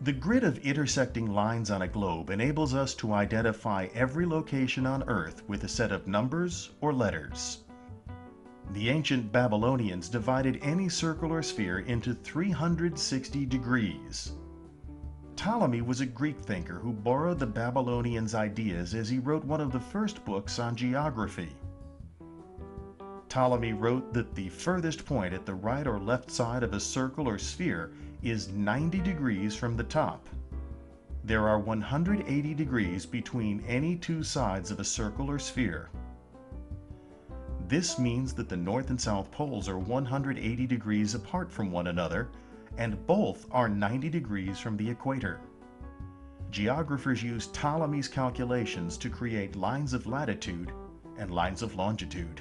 The grid of intersecting lines on a globe enables us to identify every location on Earth with a set of numbers or letters. The ancient Babylonians divided any circular sphere into 360 degrees. Ptolemy was a Greek thinker who borrowed the Babylonians' ideas as he wrote one of the first books on geography. Ptolemy wrote that the furthest point at the right or left side of a circle or sphere is 90 degrees from the top. There are 180 degrees between any two sides of a circle or sphere. This means that the North and South poles are 180 degrees apart from one another, and both are 90 degrees from the equator. Geographers use Ptolemy's calculations to create lines of latitude and lines of longitude.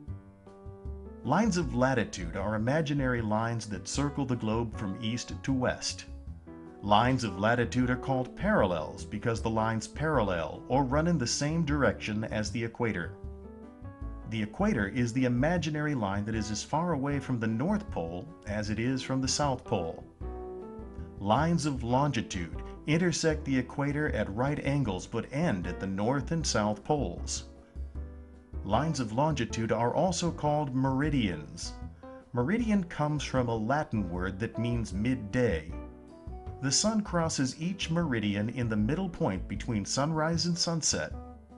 Lines of latitude are imaginary lines that circle the globe from east to west. Lines of latitude are called parallels because the lines parallel or run in the same direction as the equator. The equator is the imaginary line that is as far away from the North Pole as it is from the South Pole. Lines of longitude intersect the equator at right angles but end at the North and South poles. Lines of longitude are also called meridians. Meridian comes from a Latin word that means midday. The sun crosses each meridian in the middle point between sunrise and sunset.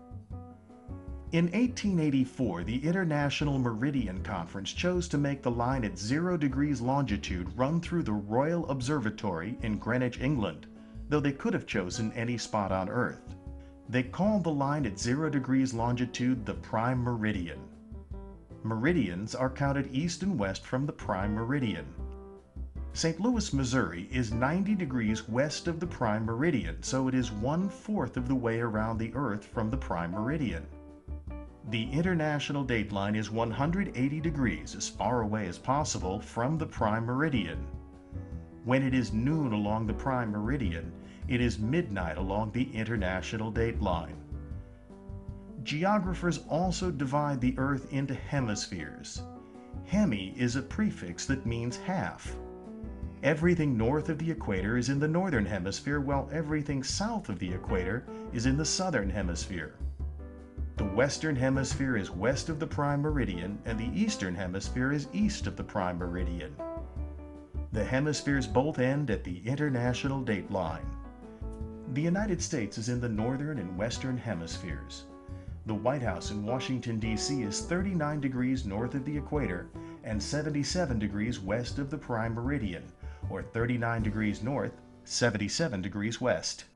In 1884, the International Meridian Conference chose to make the line at 0 degrees longitude run through the Royal Observatory in Greenwich, England, though they could have chosen any spot on Earth. They called the line at 0 degrees longitude the Prime Meridian. Meridians are counted east and west from the Prime Meridian. St. Louis, Missouri is 90 degrees west of the Prime Meridian, so it is 1/4 of the way around the Earth from the Prime Meridian. The international dateline is 180 degrees, as far away as possible, from the Prime Meridian. When it is noon along the Prime Meridian, it is midnight along the international dateline. Geographers also divide the Earth into hemispheres. Hemi is a prefix that means half. Everything north of the equator is in the northern hemisphere, while everything south of the equator is in the southern hemisphere. The western hemisphere is west of the Prime Meridian, and the eastern hemisphere is east of the Prime Meridian. The hemispheres both end at the international dateline. The United States is in the northern and western hemispheres. The White House in Washington, D.C. is 39 degrees north of the equator and 77 degrees west of the Prime Meridian, or 39 degrees north, 77 degrees west.